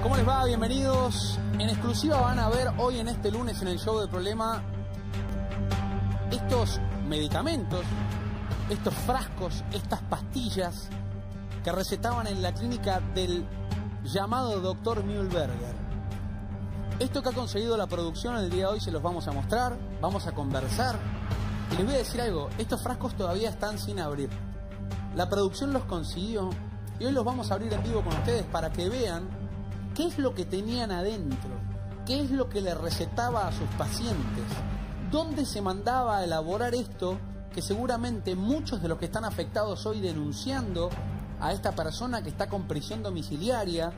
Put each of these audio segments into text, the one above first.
¿Cómo les va? Bienvenidos. En exclusiva van a ver hoy en este lunes en el show del problema estos medicamentos, estos frascos, estas pastillas que recetaban en la clínica del llamado Dr. Mühlberger. Esto que ha conseguido la producción el día de hoy se los vamos a mostrar, vamos a conversar y les voy a decir algo, estos frascos todavía están sin abrir. La producción los consiguió y hoy los vamos a abrir en vivo con ustedes para que vean qué es lo que tenían adentro, qué es lo que le recetaba a sus pacientes, dónde se mandaba a elaborar esto, que seguramente muchos de los que están afectados hoy denunciando a esta persona que está con prisión domiciliaria,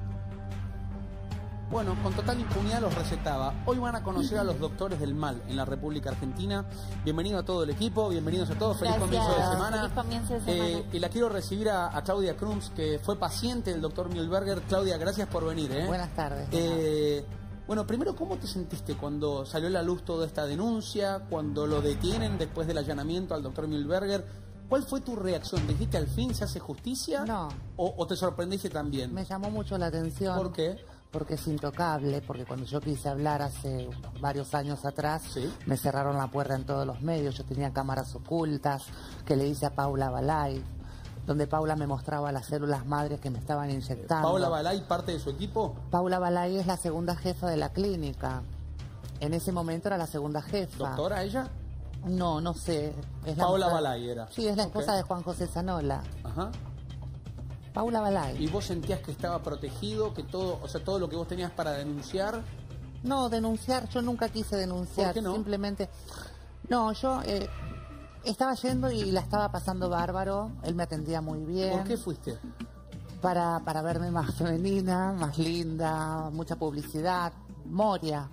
bueno, con total impunidad los recetaba. Hoy van a conocer a los doctores del mal en la República Argentina. Bienvenido a todo el equipo, bienvenidos a todos, feliz comienzo de semana. Feliz comienzo de semana. Y la quiero recibir a Claudia Krums, que fue paciente del doctor Mühlberger. Claudia, gracias por venir. Buenas tardes. Bueno, primero, ¿cómo te sentiste cuando salió a la luz toda esta denuncia, cuando lo detienen después del allanamiento al doctor Mühlberger? ¿Cuál fue tu reacción? ¿Dijiste al fin se hace justicia? No. ¿O te sorprendiste también? Me llamó mucho la atención. ¿Por qué? Porque es intocable, porque cuando yo quise hablar hace varios años atrás, ¿Sí? me cerraron la puerta en todos los medios. Yo tenía cámaras ocultas que le hice a Paula Balay, donde Paula me mostraba las células madres que me estaban inyectando. ¿Paula Balay parte de su equipo? Paula Balay es la segunda jefa de la clínica. En ese momento era la segunda jefa. ¿Doctora ella? No, no sé. Es Paula mujer... Balay era. Sí, es la esposa de Juan José Zanola. Ajá. Paula Balay. ¿Y vos sentías que estaba protegido, que todo, o sea, todo lo que vos tenías para denunciar? No, denunciar, yo nunca quise denunciar. ¿Por qué no? Simplemente, no, yo estaba yendo y la estaba pasando bárbaro, él me atendía muy bien. ¿Por qué fuiste? Para verme más femenina, más linda, mucha publicidad, Moria.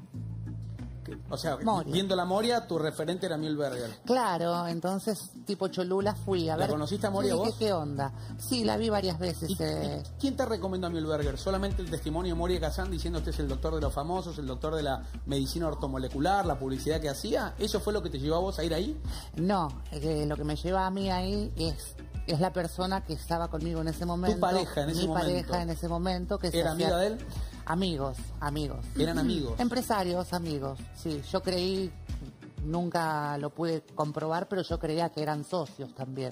O sea, Moria. viendo la Moria, tu referente era Mühlberger. Claro, entonces, tipo Cholula fui a ver. ¿La conociste a Moria sí, vos? ¿Qué onda? Sí, la vi varias veces. ¿Y quién te recomendó a Mühlberger? ¿Solamente el testimonio de Moria Kazan diciendo este es el doctor de los famosos, el doctor de la medicina ortomolecular, la publicidad que hacía? ¿Eso fue lo que te llevó a vos a ir ahí? No, lo que me lleva a mí ahí es la persona que estaba conmigo en ese momento. ¿Tu pareja en ese momento? Mi pareja en ese momento. Que ¿Era amiga de él? Amigos. ¿Eran amigos? Empresarios, amigos, sí. Yo creí, nunca lo pude comprobar, pero yo creía que eran socios también.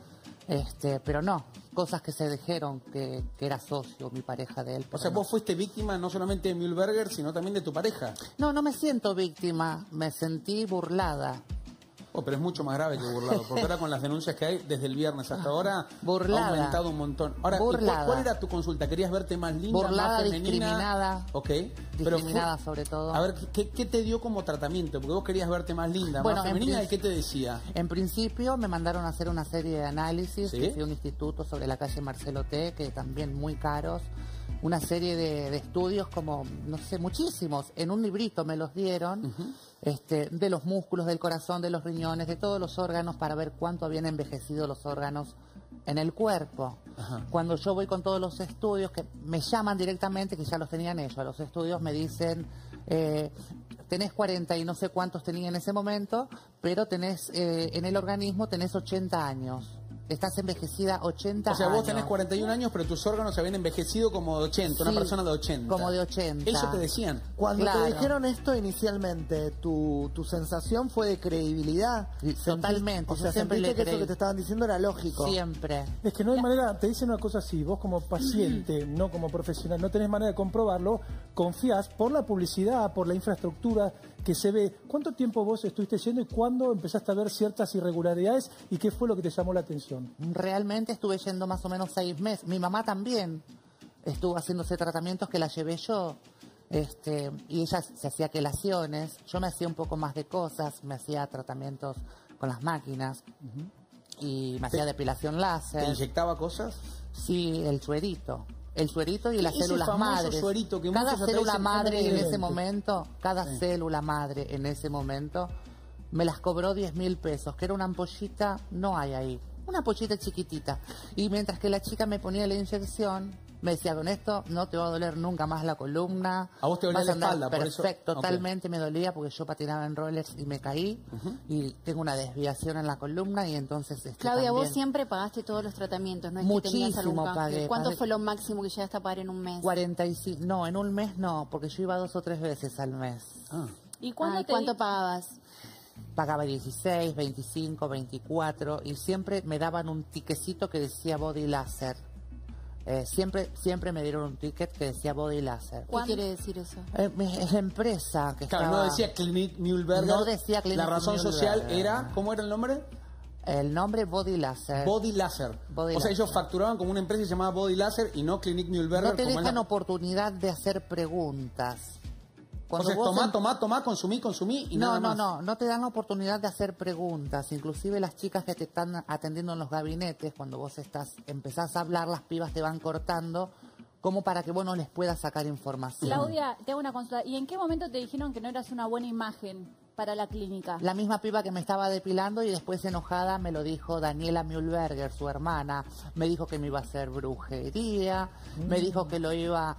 Pero no, cosas que se dijeron que era socio mi pareja de él. O sea, no. vos fuiste víctima no solamente de Mühlberger, sino también de tu pareja. No, no me siento víctima, me sentí burlada. Oh, pero es mucho más grave que burlado, porque ahora con las denuncias que hay desde el viernes hasta ahora burlada. Ha aumentado un montón. Ahora, ¿cuál era tu consulta? ¿Querías verte más linda, burlada, más femenina? Discriminada. Ok. Discriminada sobre todo. A ver, ¿qué te dio como tratamiento? Porque vos querías verte más linda, bueno, más femenina, ¿y qué te decía? En principio me mandaron a hacer una serie de análisis, ¿Sí? que fui a un instituto sobre la calle Marcelo T, que también muy caros. Una serie de estudios como, no sé, muchísimos. En un librito me los dieron. De los músculos, del corazón, de los riñones, de todos los órganos, para ver cuánto habían envejecido los órganos en el cuerpo. Ajá. Cuando yo voy con todos los estudios, que me llaman directamente, que ya los tenían ellos, a los estudios me dicen, tenés 40 y no sé cuántos tenía en ese momento, pero tenés en el organismo tenés 80 años. Estás envejecida 80 años. O sea, vos tenés 41 años, pero tus órganos se habían envejecido como de 80, sí, una persona de 80. Como de 80. Eso te decían. Cuando Claro. te dijeron esto inicialmente, tu sensación fue de credibilidad. Totalmente. O sea, yo siempre sentiste le que eso creí. que te estaban diciendo era lógico. Siempre. Es que no hay manera, te dicen una cosa así, vos como paciente, no como profesional, no tenés manera de comprobarlo, confías por la publicidad, por la infraestructura que se ve. ¿Cuánto tiempo vos estuviste yendo y cuándo empezaste a ver ciertas irregularidades y qué fue lo que te llamó la atención? Realmente estuve yendo más o menos 6 meses. Mi mamá también estuvo haciéndose tratamientos que la llevé yo. Y ella se hacía quelaciones. Yo me hacía un poco más de cosas. Me hacía tratamientos con las máquinas. Y me hacía depilación láser. ¿Te inyectaba cosas? Sí, el suerito. El suerito y las Ese células famoso madres. suerito que Cada muchos célula atraen madre en evidente. ese momento, cada Sí. célula madre en ese momento, me las cobró 10.000 pesos, que era una ampollita, no hay ahí, una ampollita chiquitita. Y mientras que la chica me ponía la inyección, Me decía, con esto no te va a doler nunca más la columna. A vos te dolía vas la a andar espalda, por eso. perfecto, Ok. totalmente me dolía porque yo patinaba en rollers y me caí y tengo una desviación en la columna y entonces Claudia, también, vos siempre pagaste todos los tratamientos, no es que tenías algún muchísimo canje. pagué. ¿Cuánto pagué fue lo máximo que llegaste a pagar en un mes? 45, no, en un mes no, porque yo iba 2 o 3 veces al mes. Ah. ¿Y cuándo Ay, te ¿cuánto pagabas? Pagaba 16, 25, 24 y siempre me daban un tiquecito que decía body laser. Siempre me dieron un ticket que decía body laser. ¿Qué quiere decir eso? Es la empresa que Claro, estaba... no decía Clinic Mühlberger. No decía Clinic La razón social Mühlberger. era, ¿cómo era el nombre? El nombre body laser. Body Laser. Body o sea, Laser. ellos facturaban como una empresa llamada Body Laser y no Clinic Mühlberger. No te como es dejan la... oportunidad de hacer preguntas. Entonces, vos tomá, consumí y No, nada más. no te dan la oportunidad de hacer preguntas. Inclusive las chicas que te están atendiendo en los gabinetes, cuando vos empezás a hablar, las pibas te van cortando, como para que vos no les puedas sacar información. Claudia, te hago una consulta. ¿Y en qué momento te dijeron que no eras una buena imagen para la clínica? La misma piba que me estaba depilando y después enojada me lo dijo Daniela Mühlberger, su hermana. Me dijo que me iba a hacer brujería, me dijo que lo iba...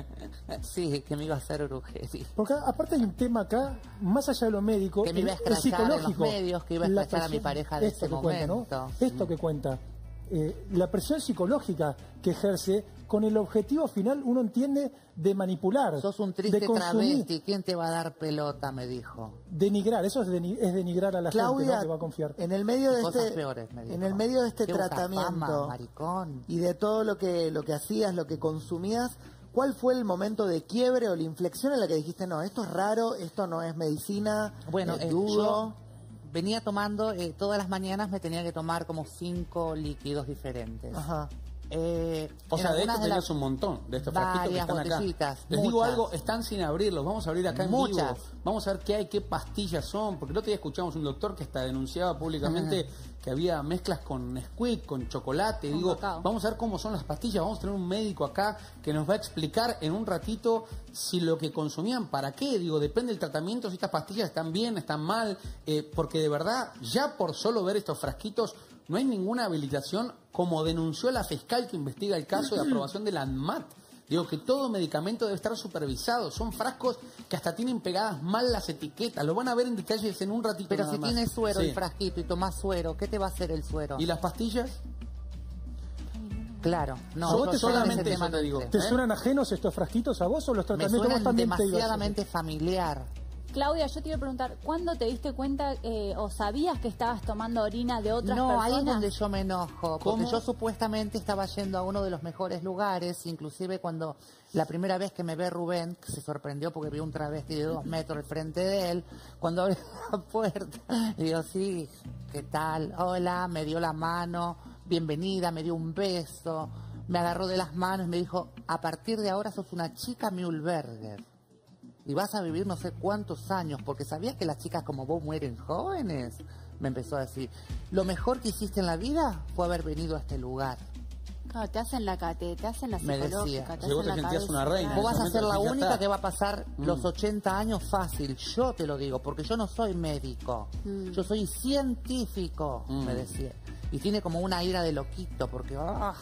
sí, que me iba a hacer brujería. Porque aparte hay un tema acá, más allá de lo médico, Que me iba a es escrachar en los psicológico. medios, que iba a La escrachar a mi presión- pareja de esto ese que cuenta, ¿no? momento. Esto que cuenta. La presión psicológica que ejerce con el objetivo final, uno entiende, de manipular, Sos un triste de consumir, travesti, ¿quién te va a dar pelota? Me dijo. denigrar. Eso es, es denigrar a la gente, Claudia, ¿no? Que va a confiar. en el medio de Cosas este, peores, me dijo. en el medio de este Qué boca tratamiento fama, maricón. y de todo lo que hacías, lo que consumías, ¿cuál fue el momento de quiebre o la inflexión en la que dijiste, no, esto es raro, esto no es medicina, Bueno, es yo duro? venía tomando, todas las mañanas me tenía que tomar como 5 líquidos diferentes. Ajá. O En sea, de algunas esto tenías las- un montón, de estos frasquitos que varias están acá. botellitas, Les digo muchas. algo, están sin abrirlos, vamos a abrir acá en vivo. Muchas. Vamos a ver qué hay, qué pastillas son, porque el otro día escuchamos un doctor que hasta denunciaba públicamente que había mezclas con Nesquik, con chocolate. Con Digo, cacao. vamos a ver cómo son las pastillas, vamos a tener un médico acá que nos va a explicar en un ratito si lo que consumían, para qué. Digo, depende del tratamiento, si estas pastillas están bien, están mal, porque de verdad, ya por solo ver estos frasquitos, no hay ninguna habilitación, como denunció la fiscal que investiga el caso de aprobación de la ANMAT. Digo que todo medicamento debe estar supervisado. Son frascos que hasta tienen pegadas mal las etiquetas. Lo van a ver en detalles en un ratito. Pero nada si más. tiene suero Sí. el frasquito y tomás suero, ¿qué te va a hacer el suero? ¿Y las pastillas? Claro, no. Yo yo en ese solamente tema eso no te digo. entré. ¿Te suenan ajenos estos frasquitos a vos o los Me tratamientos vos suenan también te ibas a hacer? demasiadamente familiar. Claudia, yo te iba a preguntar, ¿cuándo te diste cuenta o sabías que estabas tomando orina de otras No, ahí es personas? donde yo me enojo, porque ¿Cómo? yo supuestamente estaba yendo a uno de los mejores lugares, inclusive cuando la primera vez que me ve Rubén, que se sorprendió porque vi un travesti de 2 metros al frente de él, cuando abrió la puerta, le digo, sí, ¿qué tal? Hola, me dio la mano, bienvenida, me dio un beso, me agarró de las manos y me dijo, a partir de ahora sos una chica Mühlberger. Y vas a vivir no sé cuántos años, porque sabías que las chicas como vos mueren jóvenes. Me empezó a decir, lo mejor que hiciste en la vida fue haber venido a este lugar. Claro, te hacen la te hacen la Me psicológica, decía. te Si vos hacen te la sentías cabeza. una reina. Vos vas a ese ser la momento decís, ya única está. que va a pasar los 80 años fácil. Yo te lo digo, porque yo no soy médico. Yo soy científico, me decía. Y tiene como una ira de loquito, porque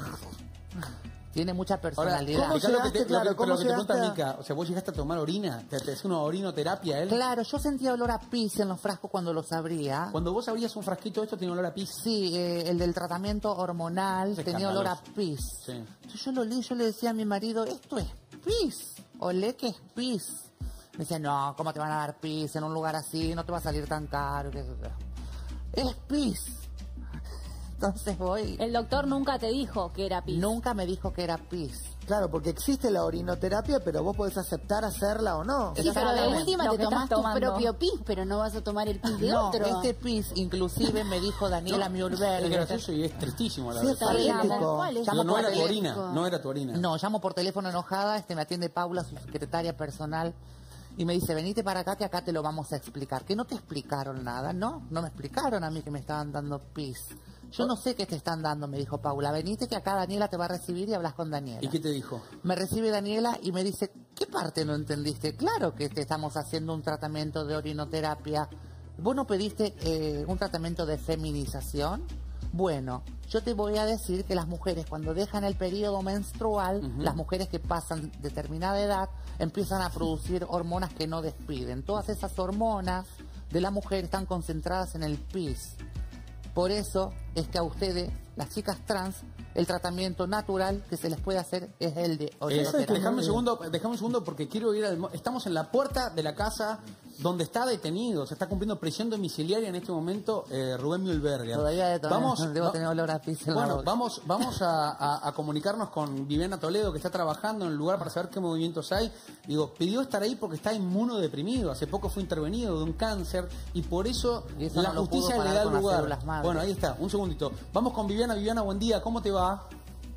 tiene mucha Ahora, personalidad. ¿cómo acá lo que te, llegaste, claro, lo que, cómo lo que te pregunta llegaste a- Mica, o sea, vos llegaste a tomar orina, te hacía una orinoterapia él. Claro, yo sentía olor a pis en los frascos cuando los abría. Cuando vos abrías un frasquito de esto tiene olor a pis. Sí, el del tratamiento hormonal Es tenía olor a escandaloso. pis. Sí. Entonces yo lo olí, yo le decía a mi marido, esto es pis, olé que es pis. Me decía, no, ¿cómo te van a dar pis en un lugar así? No te va a salir tan caro. Es pis. Entonces voy, El doctor nunca te dijo que era pis. nunca me dijo que era pis. Claro, porque existe la orinoterapia, pero vos podés aceptar hacerla o no. Sí, pero de Exactamente. última Lo te que tomás estás tu tomando. propio pis, pero no vas a tomar el pis de No, otro. este pis, inclusive me dijo Daniela Es Mühlberger. gracioso y es tristísimo la Sí, verdad. es Está bien, patético. ¿cuál es? Llamo Digo, no por era tu teléfono. orina, no era tu orina. No, llamo por teléfono enojada, me atiende Paula, su secretaria personal, y me dice, venite para acá que acá te lo vamos a explicar. Que no te explicaron nada, ¿no? No me explicaron a mí que me estaban dando pis. Yo no sé qué te están dando, me dijo Paula. Venite que acá Daniela te va a recibir y hablas con Daniela. ¿Y qué te dijo? Me recibe Daniela y me dice, ¿qué parte no entendiste? Claro que te estamos haciendo un tratamiento de orinoterapia. ¿Vos no pediste un tratamiento de feminización? Bueno, yo te voy a decir que las mujeres cuando dejan el periodo menstrual, las mujeres que pasan determinada edad, empiezan a producir hormonas que no despiden. Todas esas hormonas de la mujer están concentradas en el pis. Por eso es que a ustedes, las chicas trans, el tratamiento natural que se les puede hacer es el de hormonoterapia. Déjame un segundo porque quiero ir al... Estamos en la puerta de la casa donde está detenido, se está cumpliendo prisión domiciliaria en este momento Rubén Mühlberger. Todavía debo tener olor a pis en la Bueno, boca. vamos a comunicarnos con Viviana Toledo, que está trabajando en el lugar para saber qué movimientos hay. Digo, pidió estar ahí porque está inmunodeprimido, hace poco fue intervenido de un cáncer y por eso Y eso la no lo pudo justicia le parar da con las lugar. células madre. Bueno, ahí está, un segundito. Vamos con Viviana. Viviana, buen día, ¿cómo te va?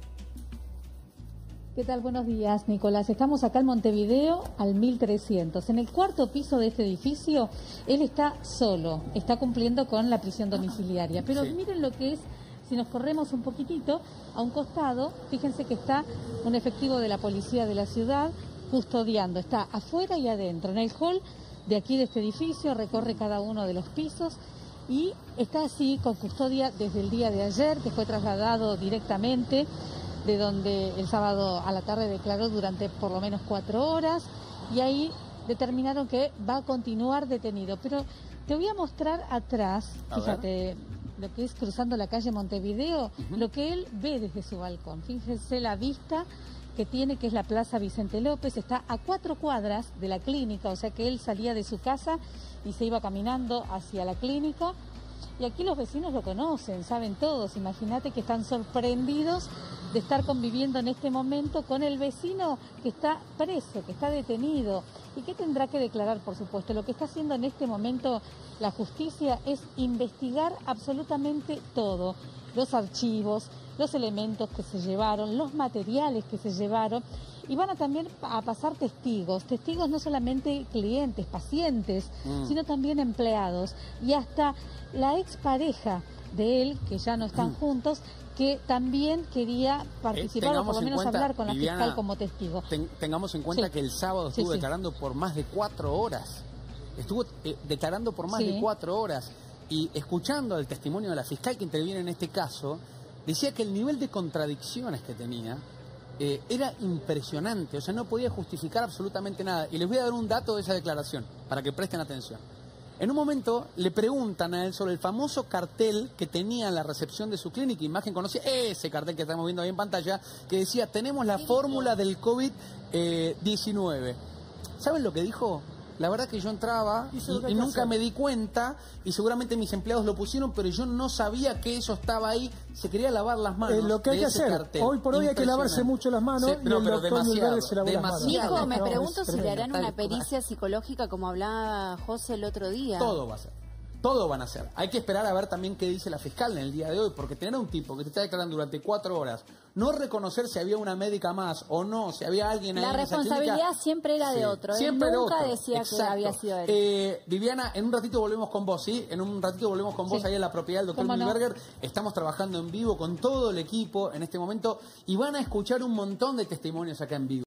¿Qué tal? Buenos días, Nicolás. Estamos acá en Montevideo, al 1300. En el cuarto piso de este edificio, él está solo, está cumpliendo con la prisión domiciliaria. Pero Sí. miren lo que es, si nos corremos un poquitito, a un costado, fíjense que está un efectivo de la policía de la ciudad custodiando. Está afuera y adentro, en el hall de aquí de este edificio, recorre cada uno de los pisos y está así con custodia desde el día de ayer, que fue trasladado directamente de donde el sábado a la tarde declaró durante por lo menos 4 horas y ahí determinaron que va a continuar detenido. Pero te voy a mostrar atrás, fíjate, lo que es cruzando la calle Montevideo, lo que él ve desde su balcón. Fíjense la vista que tiene, que es la Plaza Vicente López, está a 4 cuadras de la clínica, o sea que él salía de su casa y se iba caminando hacia la clínica. Y aquí los vecinos lo conocen, saben todos. Imagínate que están sorprendidos de estar conviviendo en este momento con el vecino que está preso, que está detenido. ¿Y qué tendrá que declarar, por supuesto? Lo que está haciendo en este momento la justicia es investigar absolutamente todo. Los archivos, los elementos que se llevaron, los materiales que se llevaron. Y van a también a pasar testigos no solamente clientes, pacientes, sino también empleados. Y hasta la expareja de él, que ya no están juntos, que también quería participar o por lo menos hablar con la fiscal como testigo. Tengamos en cuenta que el sábado estuvo declarando por más de 4 horas. Estuvo declarando por más de 4 horas. Y escuchando el testimonio de la fiscal que interviene en este caso, decía que el nivel de contradicciones que tenía era impresionante, o sea, no podía justificar absolutamente nada. Y les voy a dar un dato de esa declaración, para que presten atención. En un momento le preguntan a él sobre el famoso cartel que tenía en la recepción de su clínica, imagen conocida, ese cartel que estamos viendo ahí en pantalla, que decía, tenemos la fórmula del COVID-19. ¿Saben lo que dijo? La verdad que yo entraba y nunca me di cuenta, y seguramente mis empleados lo pusieron, pero yo no sabía que eso estaba ahí. Se quería lavar las manos. Lo que hay que hacer, cartel. hoy por hoy hay que lavarse mucho las manos, y el doctor Mühlberger se lavó las manos. Nico, me No, pregunto es si le harán tremendo. una pericia psicológica como hablaba José el otro día. Todo va a ser. Todo van a hacer. Hay que esperar a ver también qué dice la fiscal en el día de hoy, porque tener a un tipo que te está declarando durante 4 horas, no reconocer si había una médica más o no, si había alguien ahí La en esa responsabilidad clínica, siempre era de otro. Él siempre era nunca otro. decía Exacto. que había sido él. Viviana, en un ratito volvemos con vos, ¿sí? En un ratito volvemos con vos ahí en la propiedad del doctor ¿Cómo no? Mühlberger. Estamos trabajando en vivo con todo el equipo en este momento y van a escuchar un montón de testimonios acá en vivo.